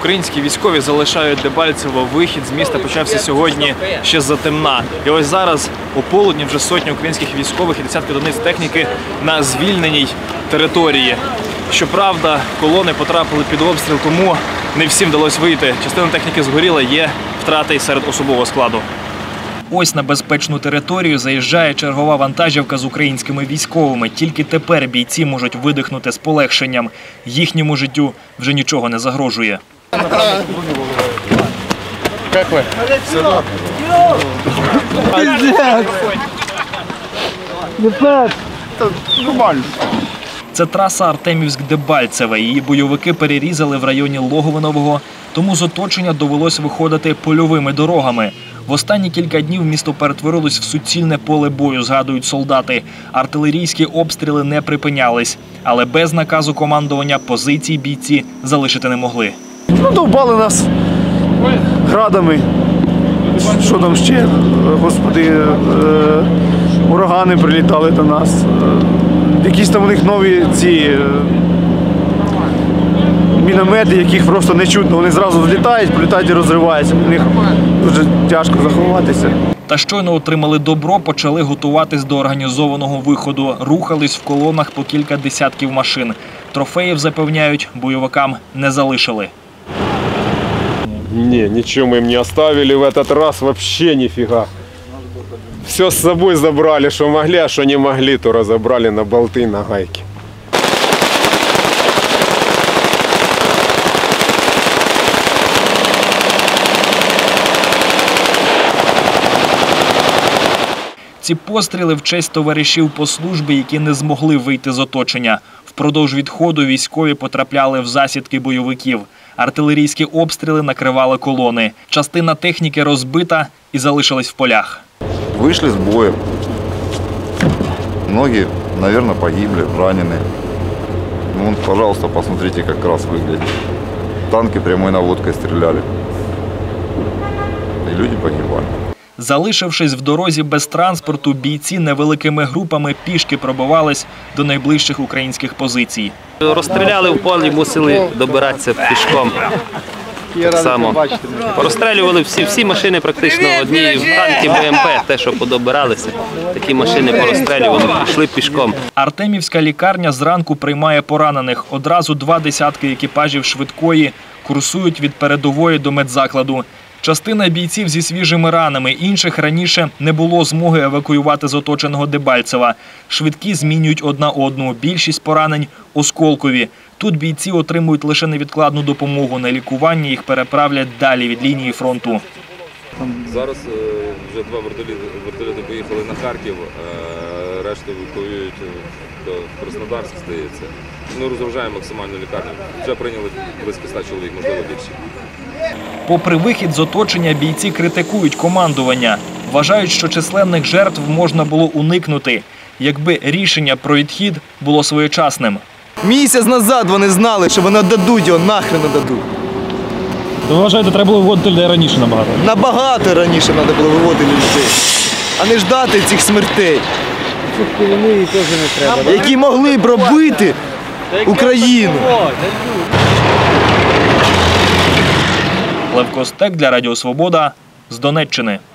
Українські військові залишають Дебальцево. Вихід з міста почався сьогодні ще затемна. І ось зараз у полудні вже сотні українських військових і десятки одиниць техніки на звільненій території. Щоправда, колони потрапили під обстріл, тому не всім вдалося вийти. Частина техніки згоріла, є втрати й серед особового складу. Ось на безпечну територію заїжджає чергова вантажівка з українськими військовими. Тільки тепер бійці можуть видихнути з полегшенням. Їхньому життю вже нічого не загрожує. Як ви? Це траса Артемівськ-Дебальцеве. Її бойовики перерізали в районі Логовинового, тому з оточення довелось виходити польовими дорогами. В останні кілька днів місто перетворилось в суцільне поле бою, згадують солдати. Артилерійські обстріли не припинялись, але без наказу командування позицій бійці залишити не могли. Довбали нас градами. Що там ще? Господи, урагани прилітали до нас. Якісь там у них нові ці міномети, яких просто не чутно. Вони зразу влітають, прилітають і розриваються. У них дуже тяжко заховатися. Та щойно отримали добро, почали готуватись до організованого виходу. Рухались в колонах по кілька десятків машин. Трофеїв, запевняють, бойовикам не залишили. Не, ничего мы им не оставили в этот раз, вообще нифига. Все с собой забрали, что могли, а что не могли, то разобрали на болты, на гайки. Ці постріли в честь товаришів по службі, які не змогли вийти з оточення. Впродовж відходу військові потрапляли в засідки бойовиків. Артилерійські обстріли накривали колони. Частина техніки розбита і залишилась в полях. Вышли с боем. Многие, наверное, погибли, ранены. Ну, пожалуйста, посмотрите, как раз выглядит. Танки прямой наводкой стреляли. И люди погибали. Залишившись в дорозі без транспорту, бійці невеликими групами пішки пробивались до найближчих українських позицій. Розстріляли в полі, мусили добиратися пішком. Так само. Розстрілювали всі машини практично одні, танки, БМП, те, що подобиралися. Такі машини порозстрілювали, пішли пішком. Артемівська лікарня зранку приймає поранених. Одразу 2 десятки екіпажів швидкої курсують від передової до медзакладу. Частина бійців зі свіжими ранами, інших раніше не було змоги евакуювати з оточеного Дебальцева. Швидкі змінюють одна одну. Більшість поранень – осколкові. Тут бійці отримують лише невідкладну допомогу. На лікування їх переправлять далі від лінії фронту. Зараз вже 2 вертольоти поїхали на Харків, решту евакуюють до Краснодарська, здається. Ми розгружаємо максимальну лікарню. Вже прийняли близько 100 чоловік, можливо більше. Попри вихід з оточення, бійці критикують командування. Вважають, що численних жертв можна було уникнути, якби рішення про відхід було своєчасним. Місяць назад вони знали, що вони дадуть його, нахрен не дадуть. Ви вважаєте, треба було виводити людей раніше набагато? Набагато раніше треба було виводити людей, а не ждати цих смертей, які могли б робити Україну. Лев Костек для Радіо Свобода з Донеччини.